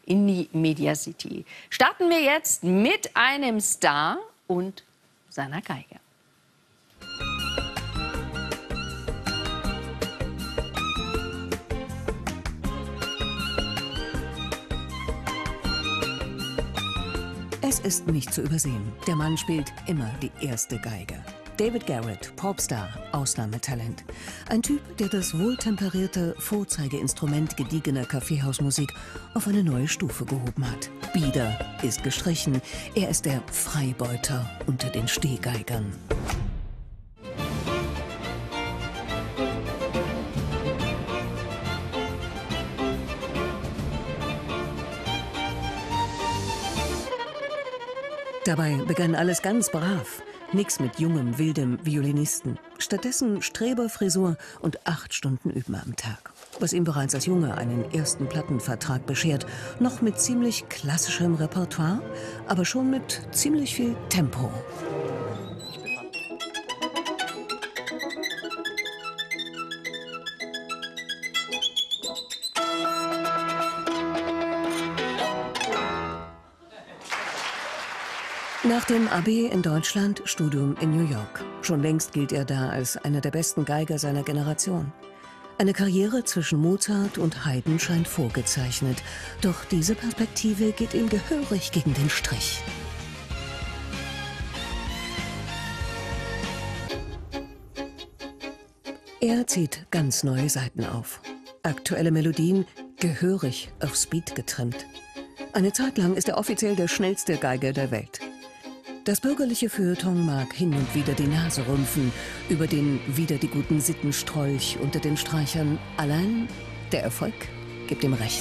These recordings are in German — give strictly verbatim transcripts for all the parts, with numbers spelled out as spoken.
in die Media City. Starten wir jetzt mit einem Star und seiner Geige. Es ist nicht zu übersehen. Der Mann spielt immer die erste Geige. David Garrett, Popstar, Ausnahmetalent. Ein Typ, der das wohltemperierte Vorzeigeinstrument gediegener Kaffeehausmusik auf eine neue Stufe gehoben hat. Bieder ist gestrichen. Er ist der Freibeuter unter den Stehgeigern. Dabei begann alles ganz brav. Nix mit jungem, wildem Violinisten. Stattdessen Streberfrisur und acht Stunden Üben am Tag. Was ihm bereits als Junge einen ersten Plattenvertrag beschert. Noch mit ziemlich klassischem Repertoire, aber schon mit ziemlich viel Tempo. Nach dem A B in Deutschland, Studium in New York. Schon längst gilt er da als einer der besten Geiger seiner Generation. Eine Karriere zwischen Mozart und Haydn scheint vorgezeichnet. Doch diese Perspektive geht ihm gehörig gegen den Strich. Er zieht ganz neue Seiten auf. Aktuelle Melodien gehörig auf Speed getrimmt. Eine Zeit lang ist er offiziell der schnellste Geiger der Welt. Das bürgerliche Feuilleton mag hin und wieder die Nase rümpfen über den wieder die guten Sitten-Strolch unter den Streichern. Allein der Erfolg gibt ihm recht.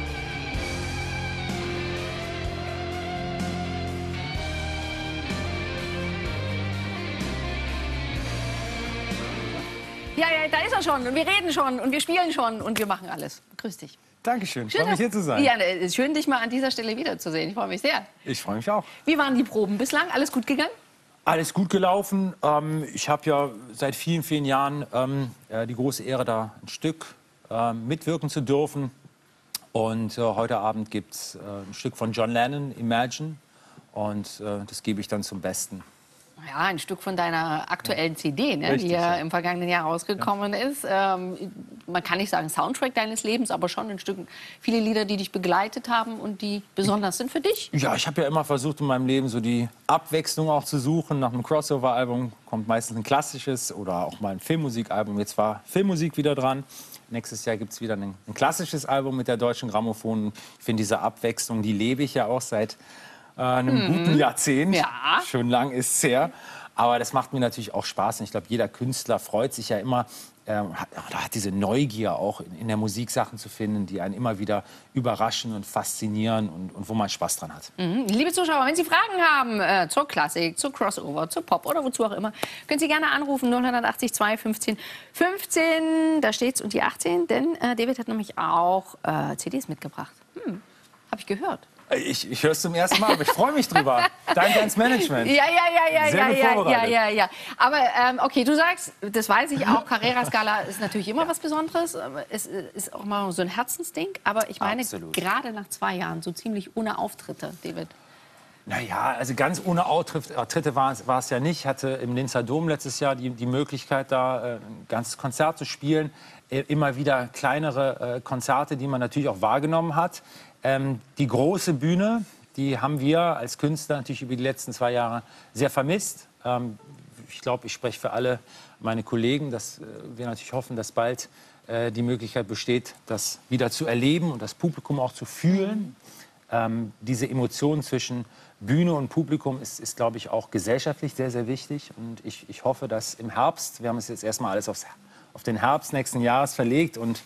Ja, ja, da ist er schon und wir reden schon und wir spielen schon und wir machen alles. Grüß dich. Dankeschön, freue mich hier zu sein. Ja, schön, dich mal an dieser Stelle wiederzusehen. Ich freue mich sehr. Ich freue mich auch. Wie waren die Proben bislang? Alles gut gegangen? Alles gut gelaufen. Ähm, ich habe ja seit vielen, vielen Jahren ähm, die große Ehre, da ein Stück äh, mitwirken zu dürfen. Und äh, heute Abend gibt es äh, ein Stück von John Lennon, Imagine. Und äh, das gebe ich dann zum Besten. Ja, ein Stück von deiner aktuellen C D, ne, Richtig, die ja, ja im vergangenen Jahr rausgekommen ja. ist. Ähm, man kann nicht sagen Soundtrack deines Lebens, aber schon ein Stück, viele Lieder, die dich begleitet haben und die besonders sind für dich. Ja, ich habe ja immer versucht in meinem Leben so die Abwechslung auch zu suchen. Nach einem Crossover-Album kommt meistens ein klassisches oder auch mal ein Filmmusikalbum. Jetzt war Filmmusik wieder dran. Nächstes Jahr gibt es wieder ein, ein klassisches Album mit der Deutschen Grammophon. Ich finde diese Abwechslung, die lebe ich ja auch seit Äh, einem mhm. guten Jahrzehnt. Ja. Schon lang ist es her. Aber das macht mir natürlich auch Spaß. Und ich glaube, jeder Künstler freut sich ja immer, äh, hat, hat diese Neugier auch in, in der Musik Sachen zu finden, die einen immer wieder überraschen und faszinieren und, und wo man Spaß dran hat. Mhm. Liebe Zuschauer, wenn Sie Fragen haben äh, zur Klassik, zur Crossover, zur Pop oder wozu auch immer, können Sie gerne anrufen null acht zwei fünfzehn fünfzehn. Da steht's und die achtzehn, denn äh, David hat nämlich auch äh, C Ds mitgebracht. Hm, habe ich gehört. Ich, ich höre es zum ersten Mal, aber ich freue mich drüber. Danke ans Management. Ja, ja, ja, ja, Sehr ja, gut ja, vorbereitet. ja, ja, ja. Aber ähm, okay, du sagst, das weiß ich auch, Carrera-Skala ist natürlich immer was Besonderes. Es ist auch mal so ein Herzensding. Aber ich meine, Absolut. Gerade nach zwei Jahren, so ziemlich ohne Auftritte, David. Naja, also ganz ohne Auftritte war es, war es ja nicht. Ich hatte im Linzer Dom letztes Jahr die, die Möglichkeit, da äh, ein ganzes Konzert zu spielen. Äh, immer wieder kleinere äh, Konzerte, die man natürlich auch wahrgenommen hat. Ähm, die große Bühne, die haben wir als Künstler natürlich über die letzten zwei Jahre sehr vermisst. Ähm, ich glaube, ich spreche für alle meine Kollegen, dass äh, wir natürlich hoffen, dass bald äh, die Möglichkeit besteht, das wieder zu erleben und das Publikum auch zu fühlen. Ähm, diese Emotion zwischen Bühne und Publikum ist, ist glaube ich, auch gesellschaftlich sehr, sehr wichtig. Und ich, ich hoffe, dass im Herbst, wir haben es jetzt erstmal alles aufs, auf den Herbst nächsten Jahres verlegt und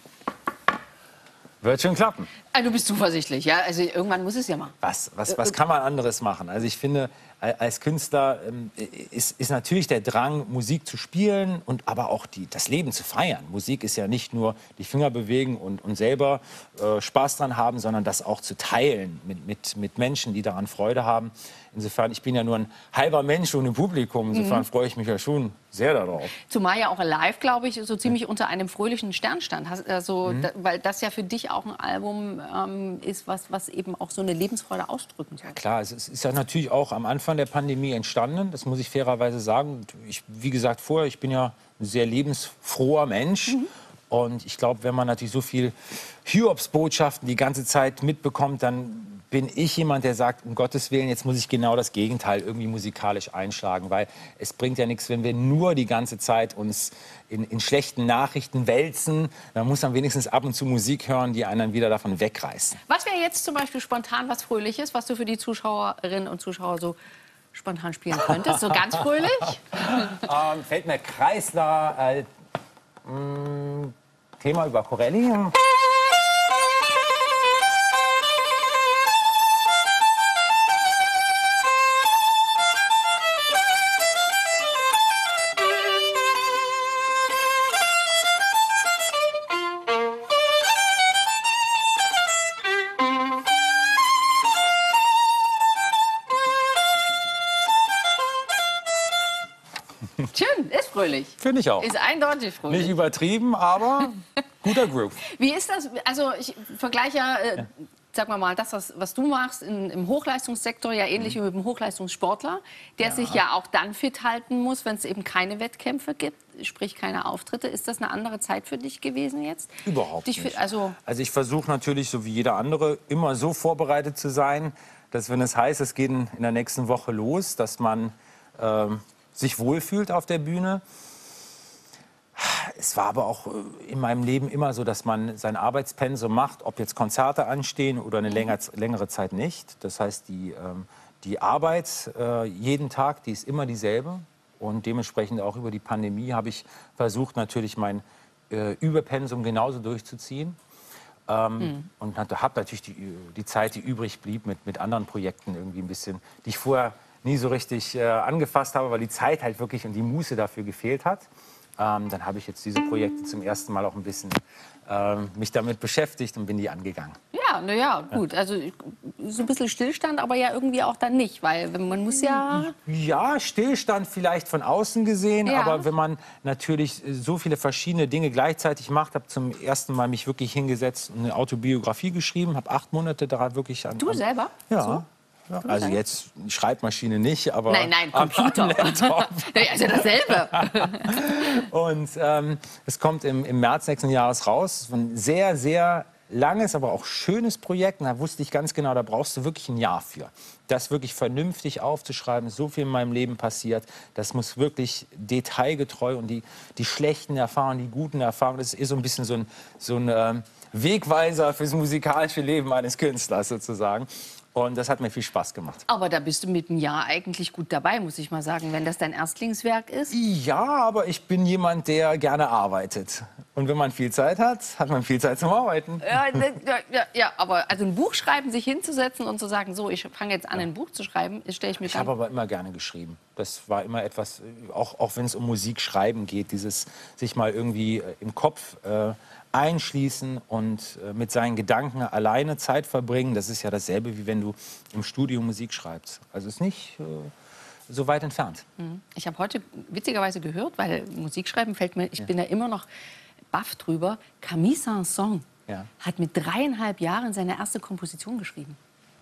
wird schon klappen. Also du bist zuversichtlich, ja? Also irgendwann muss es ja mal. Was, was, was kann man anderes machen? Also ich finde, als Künstler ähm, ist, ist natürlich der Drang, Musik zu spielen und aber auch die, das Leben zu feiern. Musik ist ja nicht nur die Finger bewegen und, und selber äh, Spaß dran haben, sondern das auch zu teilen mit, mit, mit Menschen, die daran Freude haben. Insofern, ich bin ja nur ein halber Mensch ohne Publikum. Insofern mhm. freue ich mich ja schon, sehr darauf. Zumal ja auch live, glaube ich, so ziemlich unter einem fröhlichen Stern stand. Hast, also, Mhm. da, weil das ja für dich auch ein Album ähm, ist, was, was eben auch so eine Lebensfreude ausdrücken soll. Ja, klar, es ist ja natürlich auch am Anfang der Pandemie entstanden. Das muss ich fairerweise sagen. Ich, wie gesagt, vorher, ich bin ja ein sehr lebensfroher Mensch. Mhm. Und ich glaube, wenn man natürlich so viel Hiobsbotschaften die ganze Zeit mitbekommt, dann bin ich jemand, der sagt, um Gottes Willen, jetzt muss ich genau das Gegenteil irgendwie musikalisch einschlagen. Weil es bringt ja nichts, wenn wir nur die ganze Zeit uns in, in schlechten Nachrichten wälzen. Dann muss man wenigstens ab und zu Musik hören, die einen dann wieder davon wegreißen. Was wäre jetzt zum Beispiel spontan was Fröhliches, was du für die Zuschauerinnen und Zuschauer so spontan spielen könntest? So ganz fröhlich? ähm, fällt mir Kreisler, äh, mh, Thema über Corelli. Schön, ist fröhlich. Finde ich auch. Ist eindeutig fröhlich. Nicht übertrieben, aber guter Groove. Wie ist das? Also ich vergleiche ja, äh, ja. sag mal mal, das, was, was du machst in, im Hochleistungssektor, ja ähnlich mhm. wie mit dem Hochleistungssportler, der ja. sich ja auch dann fit halten muss, wenn es eben keine Wettkämpfe gibt, sprich keine Auftritte. Ist das eine andere Zeit für dich gewesen jetzt? Überhaupt dich nicht. Also, also ich versuche natürlich, so wie jeder andere, immer so vorbereitet zu sein, dass wenn es heißt, es geht in, in der nächsten Woche los, dass man ähm, sich wohlfühlt auf der Bühne. Es war aber auch in meinem Leben immer so, dass man sein Arbeitspensum macht, ob jetzt Konzerte anstehen oder eine länger, längere Zeit nicht. Das heißt, die, ähm, die Arbeit äh, jeden Tag, die ist immer dieselbe. Und dementsprechend auch über die Pandemie habe ich versucht, natürlich mein äh, Überpensum genauso durchzuziehen. Ähm, mhm. Und habe natürlich die, die Zeit, die übrig blieb, mit, mit anderen Projekten irgendwie ein bisschen, die ich vorher nie so richtig äh, angefasst habe, weil die Zeit halt wirklich und die Muße dafür gefehlt hat. Ähm, dann habe ich jetzt diese Projekte zum ersten Mal auch ein bisschen ähm, mich damit beschäftigt und bin die angegangen. Ja, na ja, gut. Also so ein bisschen Stillstand, aber ja irgendwie auch dann nicht, weil man muss ja... Ja, Stillstand vielleicht von außen gesehen, ja. aber wenn man natürlich so viele verschiedene Dinge gleichzeitig macht, habe zum ersten Mal mich wirklich hingesetzt und eine Autobiografie geschrieben, habe acht Monate daran wirklich an... Du an, selber? Ja. So? Ja, also jetzt Schreibmaschine nicht, aber... Nein, nein, Computer. Also dasselbe. Und ähm, es kommt im, im März nächsten Jahres raus. Ein sehr, sehr langes, aber auch schönes Projekt. Und da wusste ich ganz genau, da brauchst du wirklich ein Jahr für. Das wirklich vernünftig aufzuschreiben. So viel in meinem Leben passiert. Das muss wirklich detailgetreu und die, die schlechten Erfahrungen, die guten Erfahrungen, das ist so ein bisschen so ein, so ein ähm, Wegweiser fürs musikalische Leben eines Künstlers sozusagen. Und das hat mir viel Spaß gemacht. Aber da bist du mit einem Jahr eigentlich gut dabei, muss ich mal sagen, wenn das dein Erstlingswerk ist. Ja, aber ich bin jemand, der gerne arbeitet. Und wenn man viel Zeit hat, hat man viel Zeit zum Arbeiten. Ja, ja, ja, ja, aber also ein Buch schreiben, sich hinzusetzen und zu sagen, so, ich fange jetzt an, ein Buch zu schreiben, das stelle ich mir Ich habe aber immer gerne geschrieben. Das war immer etwas, auch, auch wenn es um Musik schreiben geht, dieses sich mal irgendwie im Kopf äh, einschließen und äh, mit seinen Gedanken alleine Zeit verbringen. Das ist ja dasselbe, wie wenn du im Studio Musik schreibst. Also ist nicht äh, so weit entfernt. Ich habe heute witzigerweise gehört, weil Musik schreiben fällt mir, ich ja. bin da immer noch baff drüber, Camille Saint-Saëns ja. hat mit dreieinhalb Jahren seine erste Komposition geschrieben.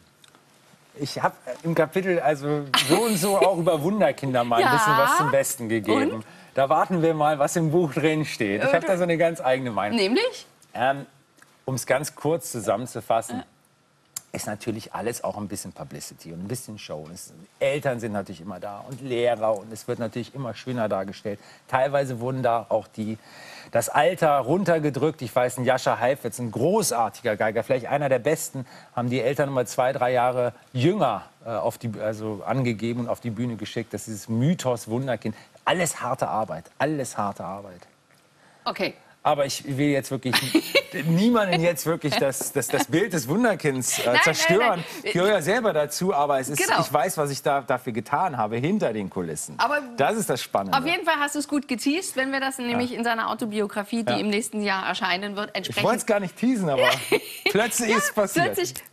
Ich habe im Kapitel also so und so auch über Wunderkinder mal ja. ein bisschen was zum Besten gegeben. Und? Da warten wir mal, was im Buch drin steht. Ich habe da so eine ganz eigene Meinung. Nämlich? Ähm, um es ganz kurz zusammenzufassen, äh. ist natürlich alles auch ein bisschen Publicity und ein bisschen Show. Es, Eltern sind natürlich immer da und Lehrer und es wird natürlich immer schöner dargestellt. Teilweise wurden da auch die, das Alter runtergedrückt. Ich weiß, ein Jascha Heifetz, ein großartiger Geiger, vielleicht einer der besten, haben die Eltern immer zwei, drei Jahre jünger äh, auf die, also angegeben und auf die Bühne geschickt. Das ist dieses Mythos Wunderkind. Alles harte Arbeit, alles harte Arbeit. Okay. Aber ich will jetzt wirklich niemanden jetzt wirklich das, das, das Bild des Wunderkinds äh, nein, zerstören. Nein, nein. Ich gehöre ja selber dazu, aber es ist, genau. ich weiß, was ich da, dafür getan habe, hinter den Kulissen. Aber das ist das Spannende. Auf jeden Fall hast du es gut geteased, wenn wir das nämlich ja. in seiner Autobiografie, die ja. im nächsten Jahr erscheinen wird, entsprechend... Ich wollte es gar nicht teasen, aber plötzlich ja, ist es passiert. Plötzlich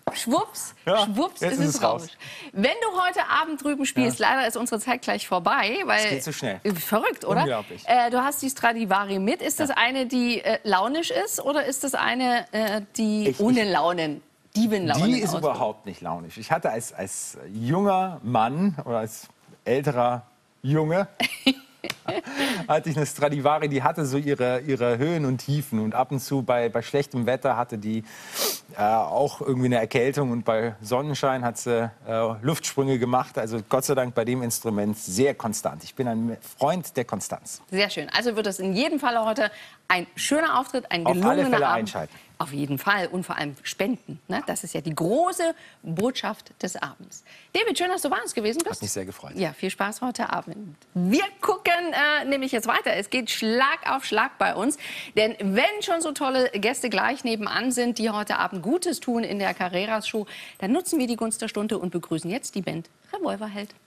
schwupps, Ja, schwupps jetzt ist ist es es raus. raus. Wenn du heute Abend drüben spielst, Ja. leider ist unsere Zeit gleich vorbei, weil Es geht so schnell. Verrückt, oder? Unglaublich. Äh, du hast die Stradivari mit. Ist das Ja. eine, die äh, launisch ist, oder ist das eine, äh, die Ich- ohne ich- Launen, Dievenlaunen Die ist ausdrückt? überhaupt nicht launisch. Ich hatte als, als junger Mann oder als älterer Junge hatte ich eine Stradivari, die hatte so ihre, ihre Höhen und Tiefen. Und ab und zu bei, bei schlechtem Wetter hatte die äh, auch irgendwie eine Erkältung. Und bei Sonnenschein hat sie äh, Luftsprünge gemacht. Also Gott sei Dank bei dem Instrument sehr konstant. Ich bin ein Freund der Konstanz. Sehr schön. Also wird es in jedem Fall heute ein schöner Auftritt, ein Auf gelungener alle Fälle Abend. einschalten. Auf jeden Fall. Und vor allem spenden. Ne? Das ist ja die große Botschaft des Abends. David, schön, dass du bei uns gewesen bist. Hat mich sehr gefreut. Ja, viel Spaß heute Abend. Wir gucken äh, nämlich jetzt weiter. Es geht Schlag auf Schlag bei uns. Denn wenn schon so tolle Gäste gleich nebenan sind, die heute Abend Gutes tun in der Carreras-Show, dann nutzen wir die Gunst der Stunde und begrüßen jetzt die Band Revolverheld.